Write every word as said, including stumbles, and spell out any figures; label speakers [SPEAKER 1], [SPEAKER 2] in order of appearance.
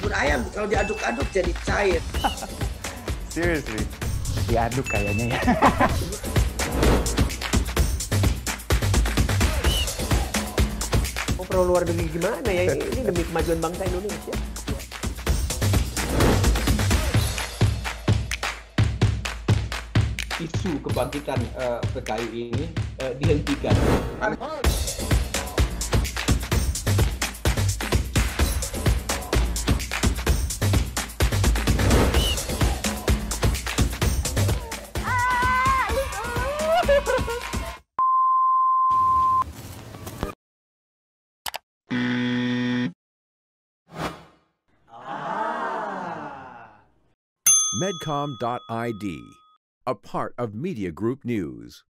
[SPEAKER 1] bubur ayam kalau diaduk-aduk jadi cair.
[SPEAKER 2] Seriously? Diaduk kayaknya ya.
[SPEAKER 3] Oh, pro luar negeri gimana ya? Ini demi kemajuan bangsa Indonesia.
[SPEAKER 4] Isu kebangkitan uh, P K I ini uh, dihentikan.
[SPEAKER 5] Medcom dot I D, a part of Media Group News.